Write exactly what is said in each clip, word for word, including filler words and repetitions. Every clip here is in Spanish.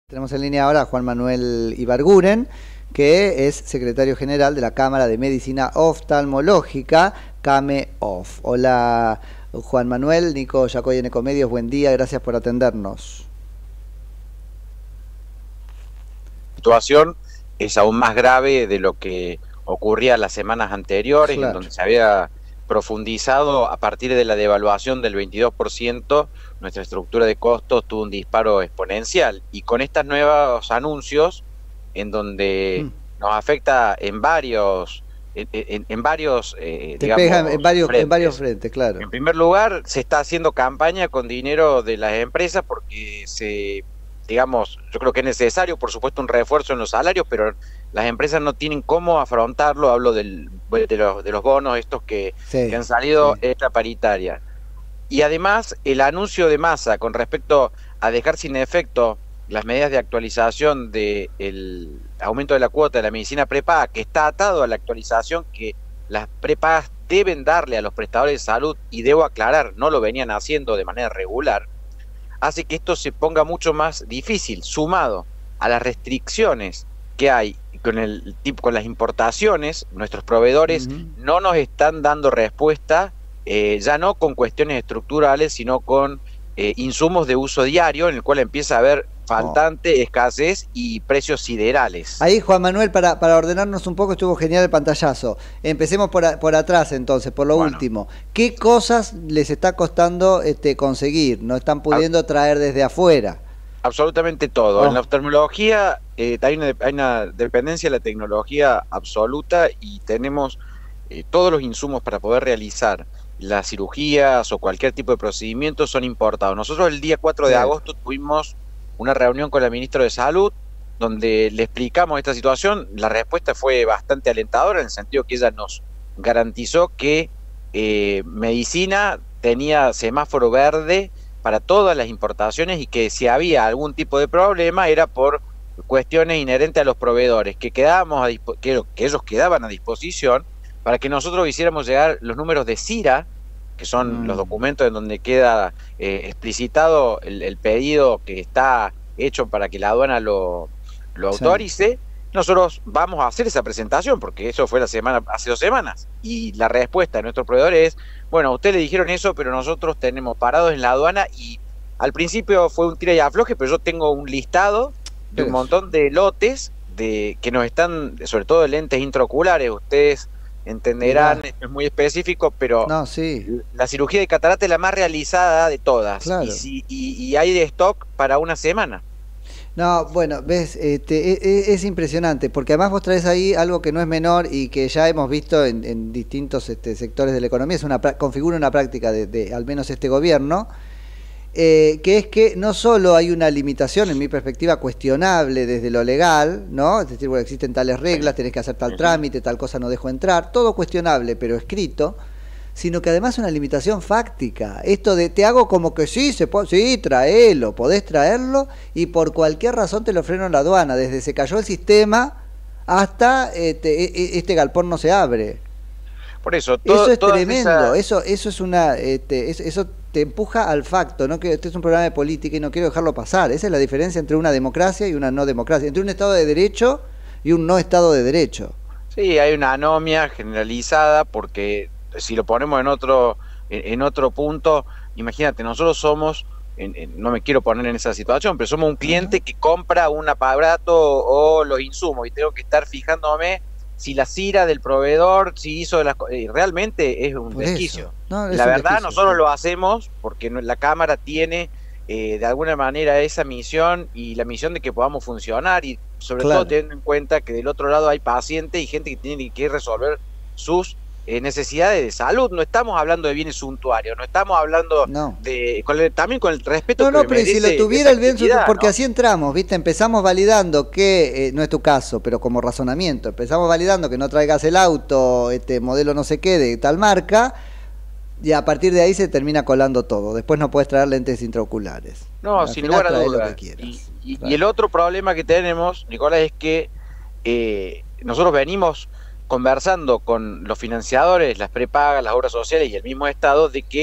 Tenemos en línea ahora a Juan Manuel Ibarguren, que es secretario general de la Cámara de Medicina Oftalmológica, CAMEOF. Hola Juan Manuel, Nico Yacoy en Ecomedios, buen día, gracias por atendernos. La situación es aún más grave de lo que ocurría las semanas anteriores, Claro. en donde se había profundizado a partir de la devaluación del veintidós por ciento, nuestra estructura de costos tuvo un disparo exponencial, y con estos nuevos anuncios, en donde mm. nos afecta en varios, en, en, en varios, eh, Te digamos, pega en varios, frentes. en varios frentes, claro. En primer lugar, se está haciendo campaña con dinero de las empresas porque se, digamos, yo creo que es necesario, por supuesto, un refuerzo en los salarios, pero las empresas no tienen cómo afrontarlo. Hablo del, de, los, de los bonos estos que, sí, que han salido, sí, esta paritaria. Y además, el anuncio de Massa con respecto a dejar sin efecto las medidas de actualización del aumento de la cuota de la medicina prepaga, que está atado a la actualización que las prepagas deben darle a los prestadores de salud, y debo aclarar, no lo venían haciendo de manera regular, hace que esto se ponga mucho más difícil, sumado a las restricciones que hay con el tipo, con las importaciones. Nuestros proveedores uh-huh. no nos están dando respuesta, eh, ya no con cuestiones estructurales, sino con eh, insumos de uso diario, en el cual empieza a haber faltante, oh. escasez y precios siderales. Ahí, Juan Manuel, para, para ordenarnos un poco, estuvo genial el pantallazo. Empecemos por, a, por atrás entonces, por lo bueno. último. ¿Qué cosas les está costando este, conseguir? ¿No están pudiendo Ab traer desde afuera? Absolutamente todo. Oh. En la oftalmología eh, hay, una, hay una dependencia de la tecnología absoluta, y tenemos eh, todos los insumos para poder realizar las cirugías o cualquier tipo de procedimiento son importados. Nosotros el día cuatro de agosto tuvimos una reunión con la ministra de Salud, donde le explicamos esta situación. La respuesta fue bastante alentadora, en el sentido que ella nos garantizó que eh, medicina tenía semáforo verde para todas las importaciones, y que si había algún tipo de problema era por cuestiones inherentes a los proveedores, que, quedábamos a que, que ellos quedaban a disposición para que nosotros hiciéramos llegar los números de CIRA, que son mm. los documentos en donde queda eh, explicitado el, el pedido que está hecho para que la aduana lo, lo autorice. Sí. Nosotros vamos a hacer esa presentación, porque eso fue la semana, hace dos semanas, y la respuesta de nuestros proveedores es: bueno, a ustedes le dijeron eso, pero nosotros tenemos parados en la aduana. Y al principio fue un tira y afloje, pero yo tengo un listado de un montón de lotes de que nos están, sobre todo de lentes intraoculares. Ustedes entenderán, Mirá. es muy específico, pero no, sí. la cirugía de catarata es la más realizada de todas, claro. y, si, y, y hay de stock para una semana. No, bueno, ves, este, es, es impresionante, porque además vos traes ahí algo que no es menor y que ya hemos visto en, en distintos este, sectores de la economía. Es una configura una práctica de, de al menos este gobierno, eh, que es que no solo hay una limitación, en mi perspectiva, cuestionable desde lo legal, ¿no? Es decir, bueno, existen tales reglas, tenés que hacer tal trámite, tal cosa no dejo entrar, todo cuestionable, pero escrito, sino que además una limitación fáctica. Esto de te hago como que sí, se puede, sí, traelo, podés traerlo, y por cualquier razón te lo freno en la aduana, desde se cayó el sistema hasta este, este galpón no se abre. Por eso, todo, eso es tremendo, esa... eso, eso es una, este, eso, eso te empuja al facto, ¿no? Que este es un programa de política y no quiero dejarlo pasar. Esa es la diferencia entre una democracia y una no democracia, entre un Estado de Derecho y un no Estado de Derecho. Sí, hay una anomia generalizada, porque si lo ponemos en otro, en, en otro punto, imagínate, nosotros somos, en, en, no me quiero poner en esa situación, pero somos un cliente uh-huh. que compra un aparato o los insumos, y tengo que estar fijándome si la CIRA del proveedor, si hizo de las eh, realmente es un Por desquicio. No, es la un verdad, desquicio, nosotros sí. lo hacemos porque la Cámara tiene eh, de alguna manera esa misión, y la misión de que podamos funcionar, y sobre claro. todo teniendo en cuenta que del otro lado hay pacientes y gente que tiene que resolver sus Eh, necesidades de salud. No estamos hablando de bienes suntuarios, no estamos hablando no. de con el, también con el respeto no, que no, pero si lo tuviera el bien suntuario, porque ¿no? así entramos, ¿viste? Empezamos validando que, eh, no es tu caso, pero como razonamiento, empezamos validando que no traigas el auto, este modelo no sé qué, de tal marca, y a partir de ahí se termina colando todo. Después no puedes traer lentes intraoculares. No, Al sin lugar a dudas. Y, y, y el otro problema que tenemos, Nicolás, es que eh, nosotros venimos conversando con los financiadores, las prepagas, las obras sociales y el mismo Estado, de que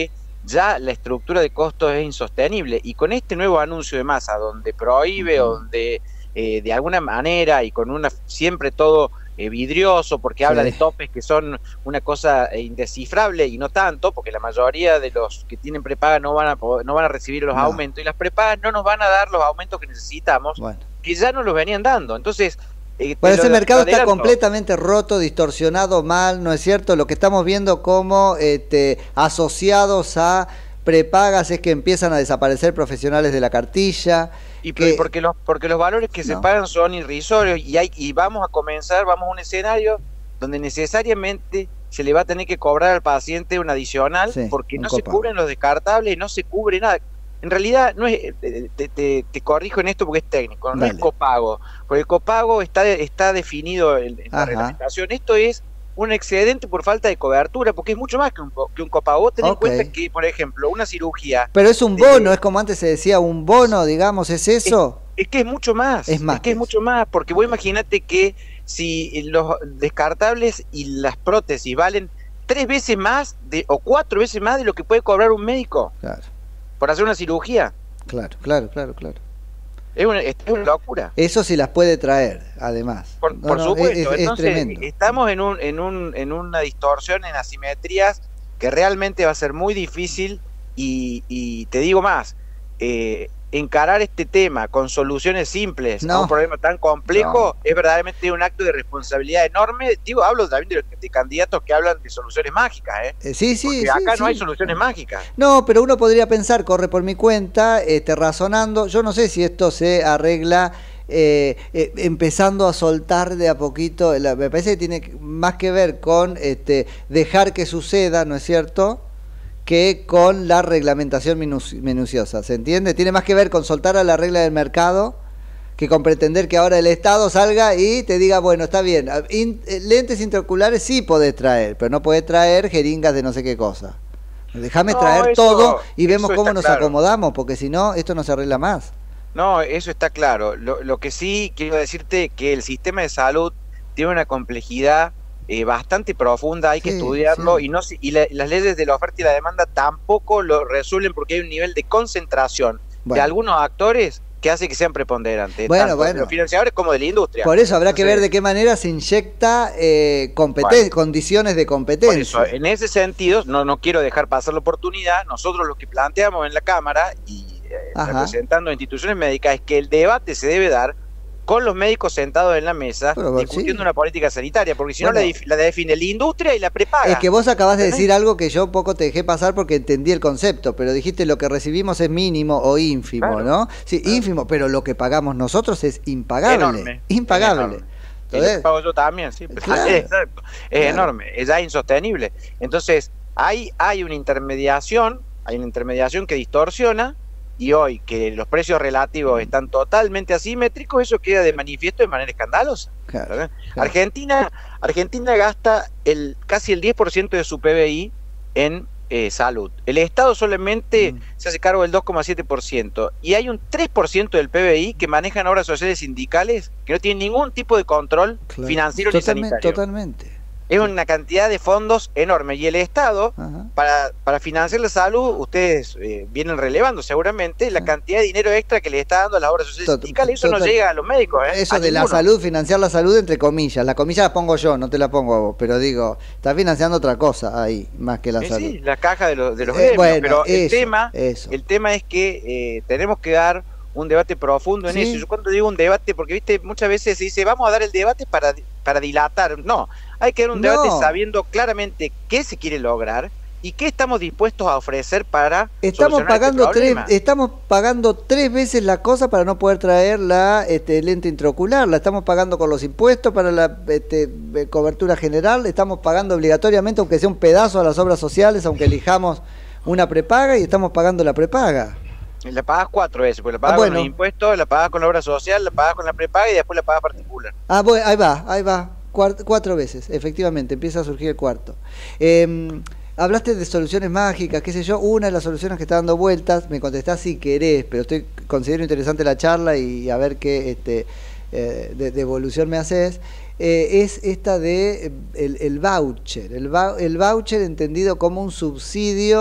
ya la estructura de costos es insostenible. Y con este nuevo anuncio de Massa, donde prohíbe, uh-huh. donde eh, de alguna manera, y con una siempre todo eh, vidrioso, porque sí. habla de topes que son una cosa eh, indescifrable, y no tanto, porque la mayoría de los que tienen prepaga no van a, no van a recibir los no. aumentos, y las prepagas no nos van a dar los aumentos que necesitamos, bueno. que ya nos los venían dando. Entonces, Eh, bueno, ese mercado está completamente roto, distorsionado, mal, ¿no es cierto? Lo que estamos viendo como este, asociados a prepagas es que empiezan a desaparecer profesionales de la cartilla. Y que, porque los porque los valores que no. se pagan son irrisorios, y hay y vamos a comenzar, vamos a un escenario donde necesariamente se le va a tener que cobrar al paciente un adicional, sí, porque un no copago. se cubren los descartables, no se cubre nada. En realidad, no es, te, te, te corrijo en esto porque es técnico, no Dale. es copago, porque el copago está, está definido en, en la reglamentación. Esto es un excedente por falta de cobertura, porque es mucho más que un, que un copago. Vos tenés okay. en cuenta que, por ejemplo, una cirugía... Pero es un bono, de, es como antes se decía, un bono, digamos, ¿es eso? Es, es que es mucho más, es, más es que es mucho más, porque vos imaginate que si los descartables y las prótesis valen tres veces más de, o cuatro veces más de lo que puede cobrar un médico. Claro. Por hacer una cirugía. Claro, claro, claro, claro. Es una, es una locura. Eso sí las puede traer, además. Por, no, por no, supuesto. Es, es, Entonces, es tremendo. Estamos en un, en un, en una distorsión, en asimetrías, que realmente va a ser muy difícil. Y, y te digo más, eh, encarar este tema con soluciones simples no. a un problema tan complejo no. es verdaderamente un acto de responsabilidad enorme. Digo, hablo también de, de candidatos que hablan de soluciones mágicas, ¿eh? eh sí, sí, Porque sí, acá sí. no hay soluciones mágicas. No, pero uno podría pensar, corre por mi cuenta, este, razonando, yo no sé si esto se arregla eh, eh, empezando a soltar de a poquito, la, me parece que tiene más que ver con este, dejar que suceda, ¿no es cierto?, que con la reglamentación minuci minuciosa, ¿se entiende? Tiene más que ver con soltar a la regla del mercado que con pretender que ahora el Estado salga y te diga, bueno, está bien, in, lentes intraoculares sí podés traer, pero no podés traer jeringas de no sé qué cosa. Déjame no, traer eso, todo y vemos cómo nos claro. acomodamos, porque si no, esto no se arregla más. No, eso está claro. Lo, lo que sí quiero decirte que el sistema de salud tiene una complejidad Eh, bastante profunda, hay sí, que estudiarlo sí. y no y la, las leyes de la oferta y la demanda tampoco lo resuelven, porque hay un nivel de concentración bueno. de algunos actores que hace que sean preponderantes, bueno, tanto bueno. de los financiadores como de la industria. Por eso habrá Entonces, que ver de qué manera se inyecta eh, competen bueno, condiciones de competencia. Por eso, en ese sentido, no, no quiero dejar pasar la oportunidad, nosotros lo que planteamos en la Cámara y eh, representando a instituciones médicas es que el debate se debe dar con los médicos sentados en la mesa, pero, discutiendo sí. una política sanitaria, porque si bueno, no la, la define la industria y la prepaga. Es que vos acabás de decir algo que yo poco te dejé pasar porque entendí el concepto, pero dijiste lo que recibimos es mínimo o ínfimo, claro, ¿no? Sí, claro. ínfimo, pero lo que pagamos nosotros es impagable. Enorme, impagable. Enorme. Entonces, y pago yo también, sí. Claro, exacto. Es claro. enorme, es ya insostenible. Entonces, hay, hay una intermediación, hay una intermediación que distorsiona. Y hoy que los precios relativos están totalmente asimétricos, eso queda de manifiesto de manera escandalosa. Claro, claro. Argentina, Argentina gasta el casi el diez por ciento de su P B I en eh, salud. El Estado solamente mm. se hace cargo del dos coma siete por ciento. Y hay un tres por ciento del P B I que manejan obras sociales sindicales que no tienen ningún tipo de control claro. financiero totalmente, ni sanitario. Totalmente. Es una cantidad de fondos enorme, y el Estado, para, para financiar la salud, ustedes eh, vienen relevando seguramente la cantidad de dinero extra que le está dando a las obras sociales sindicales, eso Total. no llega a los médicos. ¿eh? Eso a de ninguno. La salud, financiar la salud entre comillas, la comillas las pongo yo, no te la pongo a vos, pero digo, está financiando otra cosa ahí, más que la eh, salud. Sí, la caja de, los de los gremios, eh, bueno, pero el, eso, tema, eso. el tema es que eh, tenemos que dar un debate profundo en ¿Sí? eso. Yo cuando digo un debate, porque viste, muchas veces se dice, vamos a dar el debate para, para dilatar. No, hay que dar un no. debate sabiendo claramente qué se quiere lograr y qué estamos dispuestos a ofrecer para estamos pagando este tres estamos pagando tres veces la cosa para no poder traer la este, lente intraocular. La estamos pagando con los impuestos para la este, cobertura general, estamos pagando obligatoriamente, aunque sea un pedazo, a las obras sociales, aunque elijamos una prepaga, y estamos pagando la prepaga. La pagas cuatro veces, porque la pagas ah, bueno. con los impuestos, la pagas con la obra social, la pagas con la prepaga y después la pagas particular. Ah, bueno, ahí va, ahí va. Cuart cuatro veces, efectivamente, empieza a surgir el cuarto. Eh, hablaste de soluciones mágicas, qué sé yo, una de las soluciones que está dando vueltas, me contestás si querés, pero estoy considero interesante la charla y a ver qué este, eh, de, de evolución me haces, eh, es esta de el, el voucher, el, el voucher entendido como un subsidio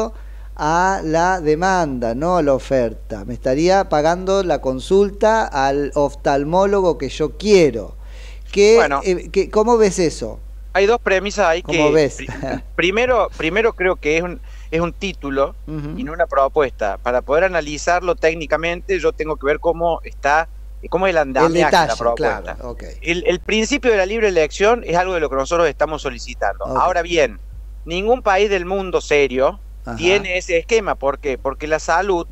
a la demanda, no a la oferta. Me estaría pagando la consulta al oftalmólogo que yo quiero. ¿Qué, Bueno, eh, que, ¿Cómo ves eso? hay dos premisas ahí que... ¿Cómo ves? primero, primero creo que es un, es un título Uh-huh. y no una propuesta. Para poder analizarlo técnicamente, yo tengo que ver cómo está, cómo es el andamiaje El detalle, de la propuesta. claro, okay. el, el principio de la libre elección es algo de lo que nosotros estamos solicitando. Okay. Ahora bien, ningún país del mundo serio Ajá. tiene ese esquema. ¿Por qué? Porque la salud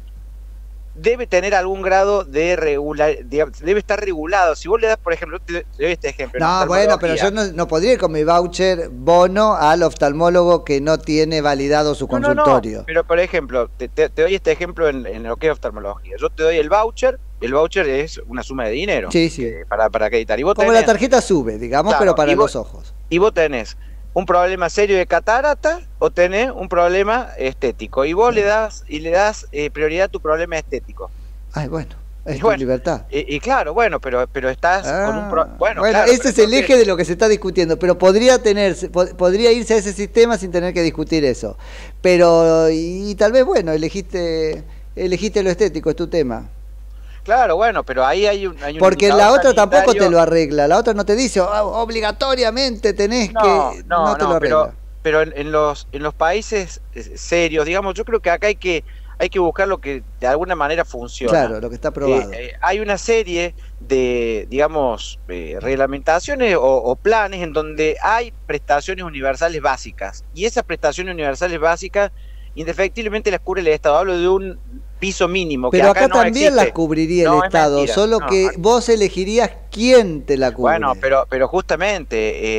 debe tener algún grado de regular, de, debe estar regulado. Si vos le das, por ejemplo, te doy este ejemplo. No, bueno, pero yo no, no podría ir con mi voucher bono al oftalmólogo que no tiene validado su no, consultorio. No, no, pero por ejemplo, te, te, te doy este ejemplo en, en lo que es oftalmología. Yo te doy el voucher, el voucher es una suma de dinero. Sí, sí. Eh, para, para acreditar. Y vos Como tenés, la tarjeta sube, digamos, claro, pero para vos, los ojos. Y vos tenés un problema serio de catarata o tenés un problema estético. Y vos sí. le das y le das eh, prioridad a tu problema estético. Ay, bueno, es y tu bueno, libertad. Y, y claro, bueno, pero, pero estás ah, con un... Pro, bueno, bueno claro, ese es el eje de lo que se está discutiendo, pero podría tenerse, pod podría irse a ese sistema sin tener que discutir eso. Pero, y, y tal vez, bueno, elegiste, elegiste lo estético, es tu tema. Claro, bueno, pero ahí hay un... Hay un Porque la otra sanitario. tampoco te lo arregla, la otra no te dice oh, obligatoriamente tenés no, que... No, no te no, lo arregla. Pero, pero en, en, los, en los países serios, digamos, yo creo que acá hay que... hay que buscar lo que de alguna manera funciona. Claro, lo que está probado. Eh, eh, hay una serie de, digamos, eh, reglamentaciones o, o planes en donde hay prestaciones universales básicas. Y esas prestaciones universales básicas, indefectiblemente las cubre el Estado. Hablo de un piso mínimo. Pero que acá, acá no también existe. las cubriría no, el Estado, mentira. solo no, que no. vos elegirías quién te la cubre. Bueno, pero, pero justamente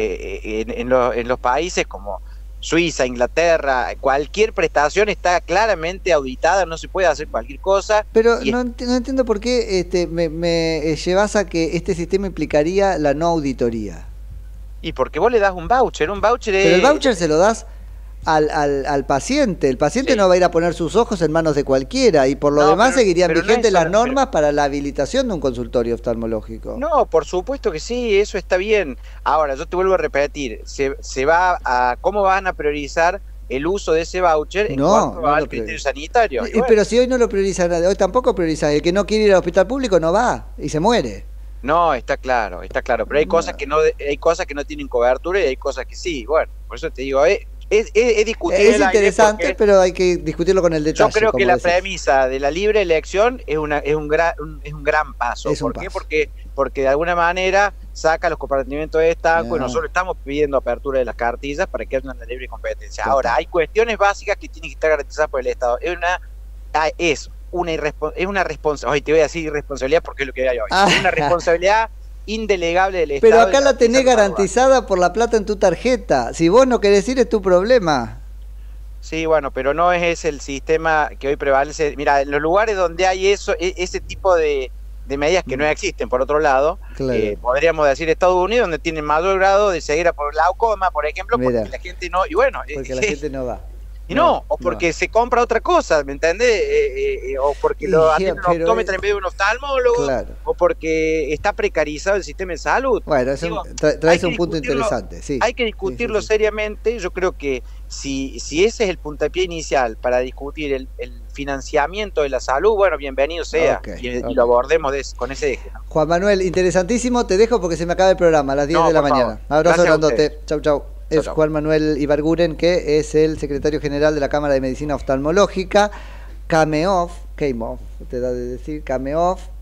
eh, en, en, lo, en los países como... Suiza, Inglaterra, cualquier prestación está claramente auditada, no se puede hacer cualquier cosa. Pero y no, ent no entiendo por qué este, me, me llevas a que este sistema implicaría la no auditoría. Y porque vos le das un voucher, un voucher es... Pero el voucher se lo das al, al, al paciente, el paciente sí. no va a ir a poner sus ojos en manos de cualquiera y por lo no, demás pero, seguirían pero vigentes no las normas pero... para la habilitación de un consultorio oftalmológico. No, por supuesto que sí, eso está bien. Ahora, yo te vuelvo a repetir, se, se va a cómo van a priorizar el uso de ese voucher en no, cuanto no al criterio sanitario. Y, bueno. Pero si hoy no lo prioriza nadie, hoy tampoco prioriza, el que no quiere ir al hospital público no va y se muere. No, está claro, está claro, pero hay no. cosas que no hay cosas que no tienen cobertura y hay cosas que sí. Bueno, por eso te digo, eh, Es, es, es, es interesante, pero hay que discutirlo con el detalle. Yo creo que la decís. premisa de la libre elección es, una, es, un, gran, un, es un gran paso. Es ¿Por un qué? paso. Porque, porque de alguna manera saca los compartimientos de estanco y nosotros estamos pidiendo apertura de las cartillas para que haya una libre competencia. Total. Ahora, hay cuestiones básicas que tienen que estar garantizadas por el Estado. Es una, es una, es una responsabilidad, hoy te voy a decir irresponsabilidad porque es lo que hay hoy. Ah. Es una responsabilidad indelegable del Estado. Pero acá la tenés garantizada por la plata en tu tarjeta. Si vos no querés ir, es tu problema. Sí, bueno, pero no es ese el sistema que hoy prevalece. Mira, en los lugares donde hay eso, ese tipo de, de medidas que no existen, por otro lado, claro. eh, podríamos decir Estados Unidos, donde tienen mayor grado de ceguera por glaucoma, por ejemplo, Mira, porque la gente no, y bueno, porque eh, la gente no va. Y no, no, o porque no. se compra otra cosa, ¿me entendés? Eh, eh, o porque lo yeah, atiende un optómetra en vez de un oftalmólogo, claro. o porque está precarizado el sistema de salud. Bueno, eso Digo, tra traes un punto interesante. Sí. Hay que discutirlo sí, sí, sí. seriamente. Yo creo que si, si ese es el puntapié inicial para discutir el, el financiamiento de la salud, bueno, bienvenido sea, okay, y, okay. y lo abordemos de, con ese eje, ¿no? Juan Manuel, interesantísimo, te dejo porque se me acaba el programa a las diez no, de la mañana. Favor. Abrazo grandote. Chau, chau. Es Juan Manuel Ibarguren, que es el secretario general de la Cámara de Medicina Oftalmológica, CAMEOF, CAMEOF, te da de decir, CAMEOF,